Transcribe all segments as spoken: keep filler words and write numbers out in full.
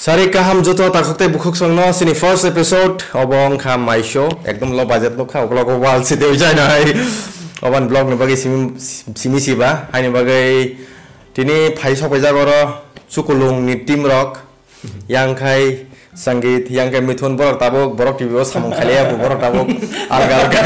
Sari kaham joto takute bukhuk songno sini first episode obong kham my show ekdom low budget lo kha oglog wal site ujai nai oban blog ni bagai simi simi siba haini bagai tini phai sok beja goro sukulung ni team rock yang khai संगीत yang kai mithun borok tabok borok tv o samong khaliya borok tabok alga alga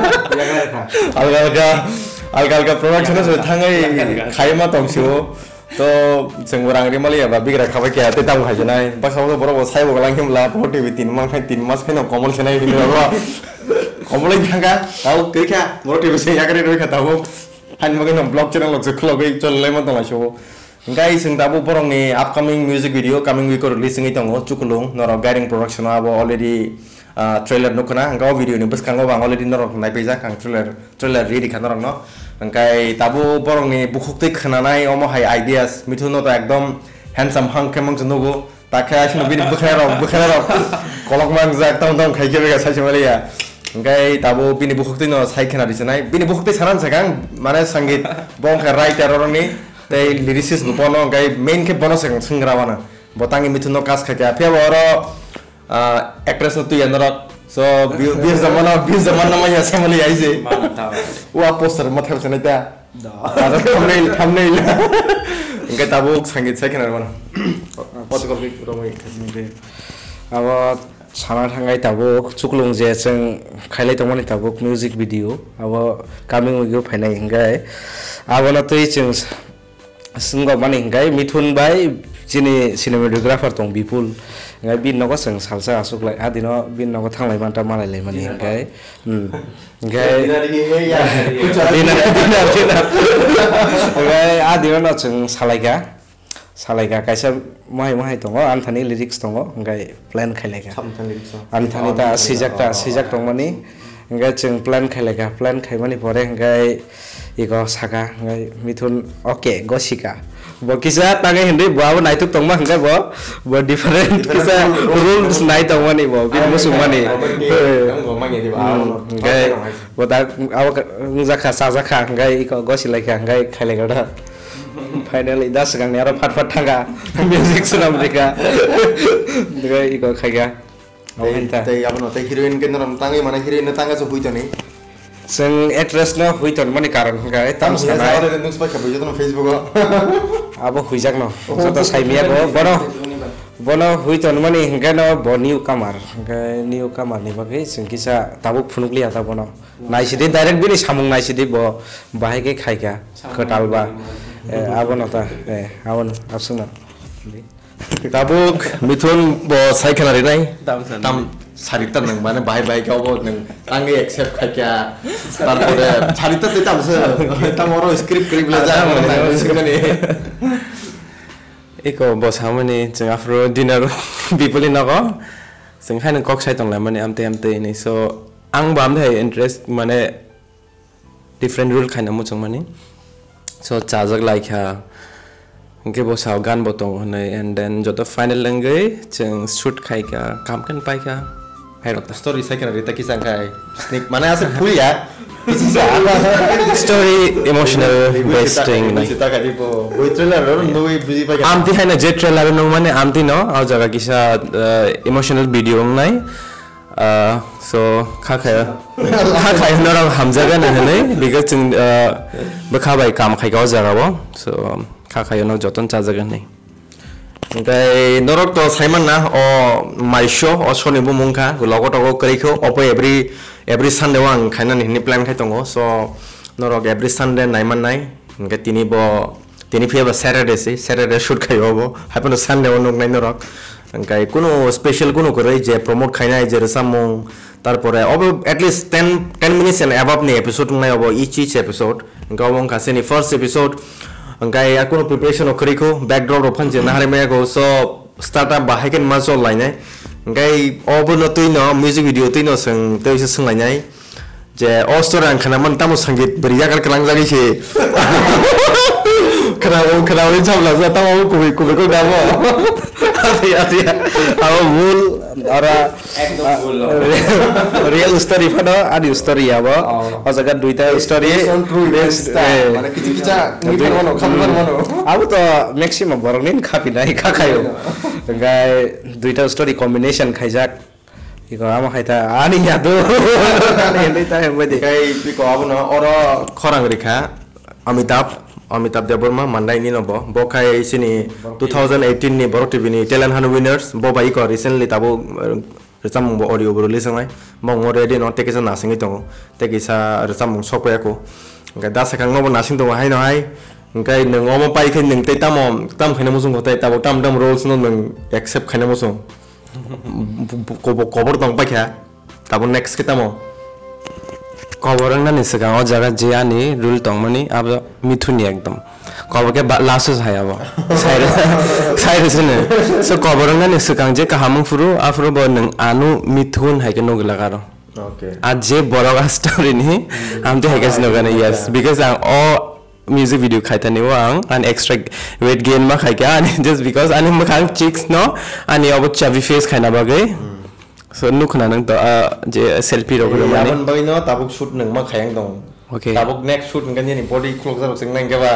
alga alga alga alga production so thangai khaima tongsiu to जों रां रिमालि बा बिग्रा खाबाय के आते दाम खाजनाय बासाव बरबो Saibo गलां Himla forty बि तीन मान तीन मास फेनो कमल सेनाय हिनो रो कमल थांगा आउ गैखा मोरटी बे यागरे रो खाताबो हान मगन ब्लॉग चैनल लग खलगै चलले म दलासो गाय जों दाबो बरंनि upcoming music video coming week releasing दङ चुकुलुं नर गाइडिंग प्रोडक्शन आबो अलरेडी ट्रेलर नुखना गाव वीडियो नि बसखांगो आं अलरेडी नर नायफैजा आं ट्रेलर ट्रेलर रेडी खाना रंनो ओंखाय दाबो बरंनि बुखुक्तै खोनानाय अमहाय आइडियास मिथुनो त एकदम हैंडसम हां केमं जनुगो ताखाय आसिनो बिनि बखनाय र बखनाय र कलकमान जा एकदम दम खायके बेगा साइसे मालिया ओंखाय दाबो बिनि बुखुक्तै न साइखेना दिसनाय बिनि बुखुक्तै सानान सगां माने संगीत बंखा राइटर रनि तै लिरिसिस बनो ओंखाय मेन के बनो सगां संग्रावाना बतांगि मिथुनो कास खायके फेबो र एक्ट्रेस न तुय नरक so biar zaman biar zaman namanya sama lihat aja. Wah poster macam macam itu. Ada thumbnail thumbnail. Enggak tahu sanggit saya kenal mana. Fotokopi ramai kasih. Awak sama thangai tahu cukulung je seng khalai teman tahu music video. Awak coming video final enggak. Awak nanti ceng sengkau mana enggak. Mithun bay sini cinematographer tong Bipul. Ngai bin noko seng salsa asuk lai adino bin noko thang lai manta malai lai mani ngai hmm ngai dina dina dina dina ngai adino no seng salaiga salaiga kaisa mahai mahai tongo anthani lyrics tongo ngai plan khailaga anthani ta sijak ta sijak tong mani ngai seng plan khailaga plan khaimani pore ngai iko saka ngai mithun okay gosika bo kisa tangai hindi bo naituk tongma ngai bo bo different kisa rules nai tongmani bo bin musumani ngai bo ta aw zakha sa zakha ngai iko gosilaka ngai khailega da finally das gang ni ara phat phat thanga music sunam deka ngai iko khaiga awenta tai abno tai heroine ke naram tangai mana heroine tanga so huitani seng actress no huiton mani karan ngai tam sana ada news pa khabai jono facebook abo huijak no joto saimia go bono bono huiton mani ngai no bo new comer ngai new comer ni bagai seng kisa tabuk phunukli ata bono naisidi direct bini samung naisidi bo bahai ke khaiga khotalba abo no ta e awon asuna tabuk mithun bo saikhanari nai tam sarita nang mana bahai bahai kau bo nang tangi accept kaya tarpore sarita tu tam se tam oro script script la ja mana eko bos hamani jeng afro dinner people in nago jeng hain kok sai tong la mane amte amte ni so ang bam thai interest mane different rule khaina mu chong mani so chajak lai kha ke bo saw gan bo tong honai and then joto final langai jeng shoot khai ka kam kan pai ka story saya kira kita kisah kai sneak mana asal full ya story emotional based thing kita kali po boy trailer no we busy pa amti hai na jet trailer no mane amti no au jaga kisa emotional video nai so kha kha kha kha no ra hamjaga na nai because bakha bai kam khai ka jaga bo so kha kha no joton cha jaga nai Oke, norok to Simon na o my show o Sony bu mungka gulogo to keriko opo every every Sunday wang kainan ini plan kai tongo so norok every Sunday naiman nai ngai tini bo tini fiaba Saturday si Saturday shoot kai obo happen to Sunday onok nai norok ngai kuno special kuno korai je promote kainai je samung tarpore obo at least ten ten minutes and above ni episode nai obo each each episode ngai wong kaseni first episode Angkai aku no preparation okriko background open je nahare me go so startup bahai ken maso lainai angkai obo no tuino music video tuino seng tei se seng lainai je ostoran khana man tamu sangit beriya kar kelang jagi se kena kena win sabla za tamu ku ku ko damo ati ati awo mul Ora real story pano adi story ya bo. O jaga duita story based মানে কিছু কিছু নিফার মনো খাবার মনো abu to maximum borong nin khapi nai khakhayo ngai duita story combination khaijak iko ama khaita ani ya do ani endai ta hembai de kai piko abono oro khorang rekha Amitabh Amitabh Deborma mandai ni no bo bo khai sini twenty eighteen ni Borok T V ni talent hunt winners bo bai ko recently tabo resam bo audio bo release ngai mo ngore de no tekisa na singi tong tekisa resam sokya ko ngai da sakang no na sing tong hai no hai ngai nung omo pai khin nung te tam tam khane musung ko te tabo tam tam roles no nung accept khane musung ko cover tong pa kha tabo next kita mo cover na ni sega o jaga je ani rule tong mani ab mithuni ekdom cover ke lasus hai abo side side sene so cover na ni sega je ka hamung furu afro bo nung anu mithun hai ke no lagaro okay आज जे बरोगा story ni am te hegas no gana yes because ang all music video khaita ni wang an extra weight gain ma khai ka ani just because ani ma khang chicks no ani abo chubby face khaina bagai so nu khna nang to je selfie ro ko mani yaban bai no tabuk shoot nang ma khayang dong okay tabuk next shoot ngan ni body close up sing nang ka ba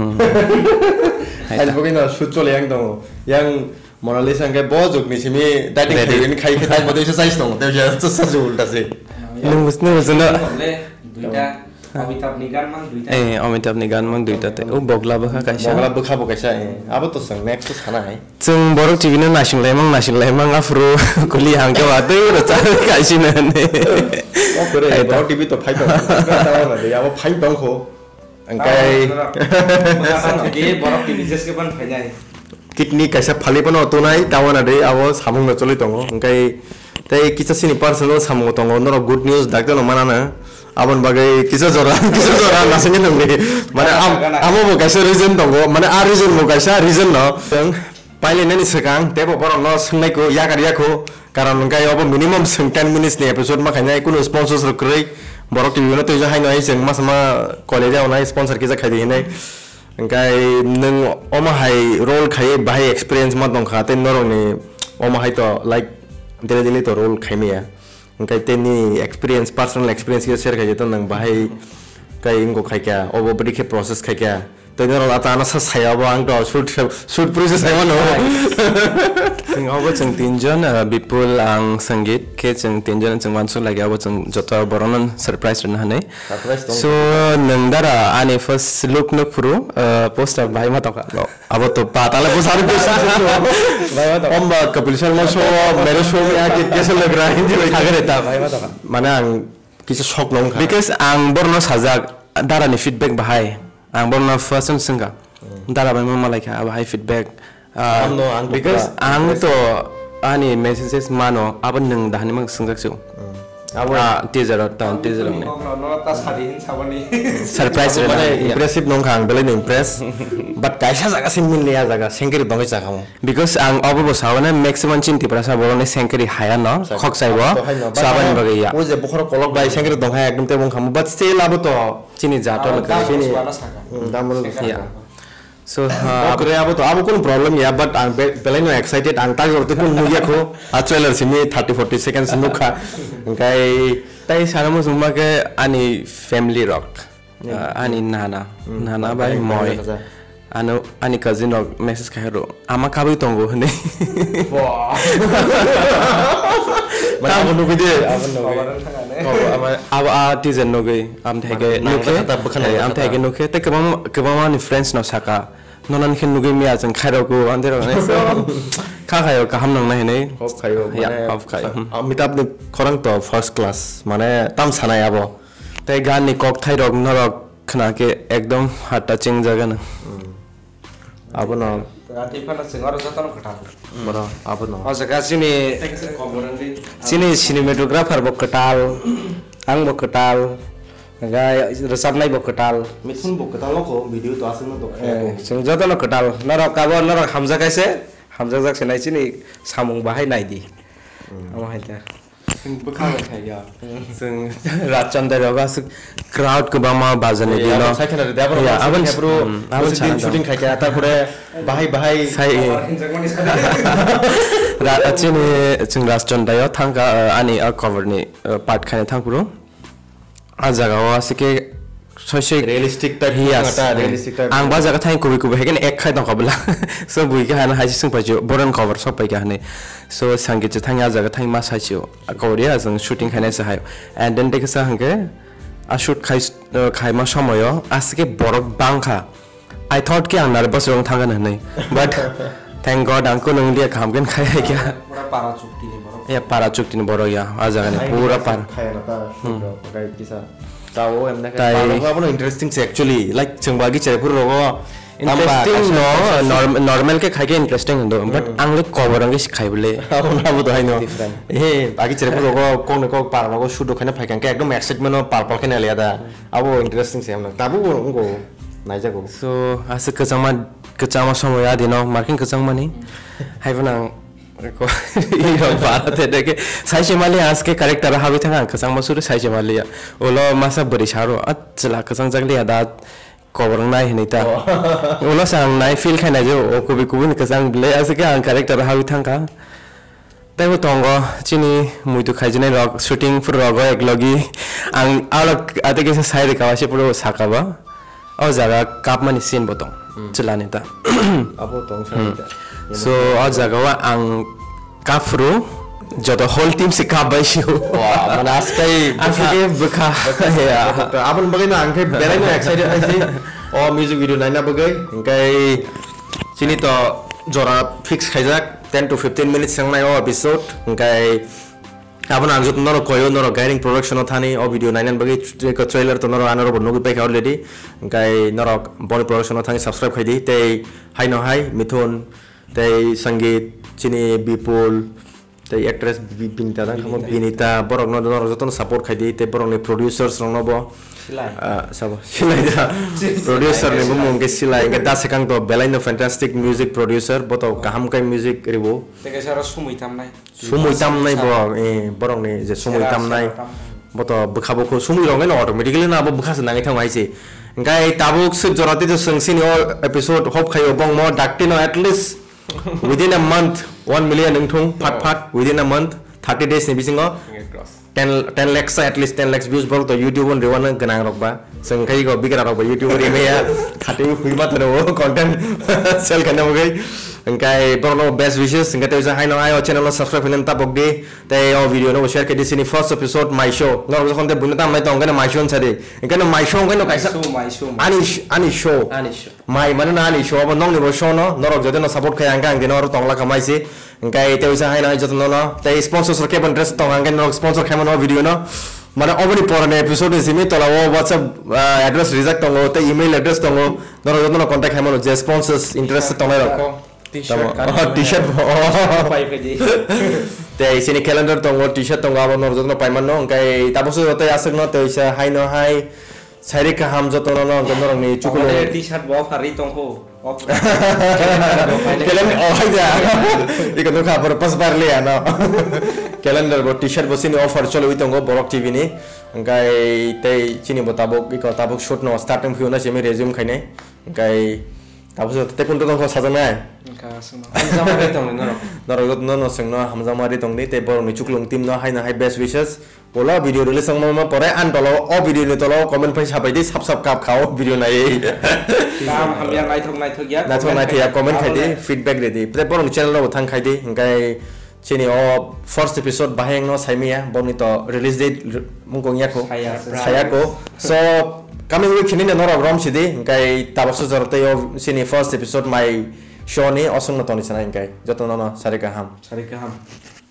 ai bagai no shoot chole yang dong yang Mona Lisa ngai bo jok ni simi dating khain khai khai bo de size dong te ja to sa jul ta se nung nung no duita Amitabh ni gan mang duita eh Amitabh ni gan mang duita te o bogla ba ka sha bogla ba kha bo ka sha abo to sang next to sana hai chung Borok T V na nasing lemang nasing lemang afro kuli hang ka wa te ro cha ka shi na ne o kore Borok T V to phai to ta na de abo phai dong kho angkai ge Borok T V jes ke ban phai kidney kaisa phali pano to nai tawana de abo samung na choli tongo angkai tai kisa sini personal samung tongo no good news dakta no mana na abon bagai kisa jora kisa jora nasinge nongni mane am amo mo kaisa reason tongo mane a reason mo kaisa reason no paile nani sekang tebo boro no sungnai ko yakar yakho karon angkai abo minimum ten minutes ni episode ma khainai kuno sponsors ro krei Borok T V no to ja haino ai seng masama college a onai sponsor kisa khai di hinai angkai nung oma hai role khai bai experience ma dong kha te norong ni oma hai to like dele dele to role khai me ya angkai te ni experience personal experience ke share khai to nang bai kai ingo khai kya obo body ke process khai kya to norong ata na sa saya ba ang to shoot shoot process ai mano sing obo chung tinjon bipul ang sangeet ke chung tinjon chung wansu lagi obo chung joto boronan surprise ren hanai so nang dara ani first look no puru poster bhai ma toka abo to pata la pusari poster bhai ma toka omba Kapil Sharma show mere show mein aake kaisa lag raha hindi khagare ta bhai ma toka mane ang kisa shock long kha because ang borno sajak dara ni feedback bhai ang borno first singa dara bhai ma malai kha bhai feedback Uh, no, because ang to ani messages mano aban nang dahani mang sungak su abo teaser ta teaser ne no ta sari hin sabani surprise mane impressive nong khang bele no impress but kaisa jaga sim min le jaga sengkeri bangai jaga mo because ang obo bo sawana maximum chinti prasa borone sengkeri haya no khok saibo saban bagai ya o je bukhara kolok bai sengkeri dong ha ekdum te bong kham but still abo to chini jato ka chini damol ya so kore abo to abo kon problem ya but ang belai no excited ang ta gorte kun muya ko a trailer simi thirty forty seconds nukha kai tai sanamu summa ke ani family rock ani nana nana bai moi anu ani cousin of message kahero ama kabai tongo ne mana abo no bide abo no ama aba artisan no gai am thege nuke am thege nuke te kabam kabam ni friends no saka nonan khin nuge mi ajang khairo ko andero ne so kha khayo ka ham nang na hene hop khayo ya hop khayo Amitabh ni khorang to first class mane tam sanai abo te gan ni kok thai rok norok khna ke ekdom heart touching jaga na abo no ati phana singar jatan khata bora abo no o jaga sini tekse koboran di sini cinematographer bo katal ang bo katal ga resap nai bo katal mithun bo katal ko video to asin no to sing joto no katal norok kabo norok hamja kaise hamja jak senai sini samung bahai nai di ama haita जों बोखाबाय थायो जों रातचंदा रगा crowd गोबां मा बाजाने दिनो cycle दे आबो आबन हेब्रु आबो दिन shooting खायके तारपरे बाहाय बाहाय साइ रातचेने जों रातचंदायाव थांगा आनि कभरनि पार्ट खाने थांपुरो आ जागाव आसिके ससे रियलिस्टिक टाइप हियाता रियलिस्टिक टाइप आं बा जागा थाइ कुबि कुबि हेगेन एक खाय दं कबला सो बुइके हाना हाइसि जों पाइजो बरन कवर सब पाइके हाने सो संगीत थाइ आ जागा थाइ मा साइचो कवरिया जों शूटिं खाने से हाय एंड देन टेक सा हंगे आ शूट खाइ खाइ मा समयो आसिके बरफ बांखा आई थॉट कि आं नार्भास रं थांगन हनै बट थैंक गॉड आंको नंदिया खामगन खाय क्या पूरा पारा चुक्ति ने बरो या पारा चुक्ति ने बरो या आ जागा ने पूरा पार खाय ना ता गाय किसा ताओ एमने का आपनो इंटरेस्टिंग से एक्चुअली लाइक चंबागी चेपुर रोगो इंटरेस्टिंग नो नॉर्मल के खाके इंटरेस्टिंग हंदो बट आंले कवरंगे सिखाइबले आबो दहाय नो ए बागी चेपुर रोगो कोन को पार रोगो शुडो खाने फाइकां के एकदम एक्साइटमेंट पार्पल के नलिया दा आबो इंटरेस्टिंग से हमना ताबो उनको नाइजागो सो आसे कचामा कचामा समय आदिनो मार्किंग कचांमानि हाइबना को यो बात है देखे साइचे माले आज के कैरेक्टर हाबे थांगा कचांग मसुर साइचे माले ओलो मासा बरि सारो अचला कचांग जगले आदा कवरंग नाय हनिता ओलो सांग नाय फील खाना जो ओ कुबि कुबिन कचांग ब्ले आज के आं कैरेक्टर हाबे थांगा तैबो तंगो चिनी मुइतु खाइजने रक शूटिंग फुर रगो एक लगी आं आलक आते के साइड कावासे पुरो साकाबा ओ जागा काप मानि सीन बतो चलाने ता आबो तंग साइड सो आ जगह आं काफ्रो जतो होल टीम से का बाइसियो वाह मन आस्कै आस्कै बखा या त आबन बगै न आंखे बेरै न एक्साइटेड आइसि ओ म्युजिक भिडियो नाइना बगै इंकाय चिनि त जरा फिक्स खाइजाक ten to fifteen मिनिट्स संनाय ओ एपिसोड इंकाय आबन आं जतो नरो कोयो नरो गाइडिंग प्रोडक्शन थानी ओ भिडियो नाइना बगै को ट्रेलर त नरो आनरो बनो गइ पैक अलरेडी इंकाय नरो बनि प्रोडक्शन थानी सब्सक्राइब खाइदि ते हाय न हाय मिथुन ते संगीत चिनी बिपुल ते एक्ट्रेस बिनिता दा खम बिनिता बरक न दर जतन सपोर्ट खाइदि ते बरक ने प्रोड्यूसर्स रंगबो सिलाय सब सिलाय दा प्रोड्यूसर ने बुमो के सिलाय के दा सेकांग तो बेलाइन फैंटास्टिक म्यूजिक प्रोड्यूसर बतो काहम काय म्यूजिक रिबो ते के सारा सुमुइताम नाय सुमुइताम नाय बो ए बरक ने जे सुमुइताम नाय बतो बखाबो को सुमुइ रंगे न ऑटोमेटिकली ना बो बखास नाङै थांगाइसे गाय ताबुक से जराते जो संसिन और एपिसोड होप खायो बंग मो डाक्टिनो at least within a month one million नंगथुं फाट फाट within a month thirty days नि बिसिङो ten lakhs at least ten lakhs views बर तो YouTube on रेवान गनां रकबा जों खाइ गो बिगरा रकबा YouTube रेमेया खाते हुइबा तनो कंटेंट सेल खाना मगै अंकाय बरनो बेस्ट विशेस इंगा ते हाय न आयो चैनल सब्सक्राइब हिनन ता बगदे ते ओ वीडियो नो शेयर के दिसिनि फर्स्ट एपिसोड माय शो न रजो खनते बुनता माय तो अंगा माय शो छदे इंगा न माय शो अंगा न काइसा माय शो आनि आनि शो आनि शो माय माने ना आनि शो अब नंग नि शो न नरक जदे न सपोर्ट खाय अंगा अंगे न तंगला कमाइसे इंगाय ते हाय न जतो न ते स्पॉन्सर्स के इंटरेस्ट तो अंगा न स्पॉन्सर खाय न वीडियो न माने ओबनि परने एपिसोड सिमि तलाव WhatsApp एड्रेस रिजेक्ट तंगो ते ईमेल एड्रेस तंगो नरक जतो न कांटेक्ट खाय न जे स्पॉन्सर्स इंटरेस्ट तंगला टी-शर्ट टी-शर्ट पाइ फैदि ते इसिनि क्यालेन्डार तंगो टी-शर्ट तंगो आबो नर जतन पाइमान न अंकाय ताबसो जते आसक न ते इसा हाय न हाय साइरे का हम जतन न गनर नि चुकुलो टी-शर्ट बो फारि तंगो क्यालेन्डार ओ हाय जा इको न खबर पास बार ले आना क्यालेन्डार बो टी-शर्ट बसिनि अफर चलो तंगो बरक टीवी नि अंकाय ते चिनि बताबो इको ताबो शूट न स्टार्टिंग फिउ न सेमि रेज्यूम खाइने अंकाय ताबसो ते कुनतो दंखो साजनाय हामजामारि दं न नरक न न संग न हामजामारि दं नि ते बर नि चुकलुं टीम न हाय न हाय बेस्ट विशेस बोला वीडियो रिलीज संग म परे आन तलो ओ वीडियो नि तलो कमेन्ट फै साबायदि सब सब काप खाओ वीडियो नाय काम हामिया नायथक नायथक या नायथक नायथया कमेन्ट खाइदि फीडबैक रेदि ते बर नि चैनल न थां खाइदि इंगाय चिनि ओ फर्स्ट एपिसोड बाहें न साइमिया बनि तो रिलीज डेट मुंगो याको सायाको सो coming week ini nora rom sidi kai tabasu jarate yo sini first episode my show ni osong na toni sana kai joto nono sarika ham sarika ham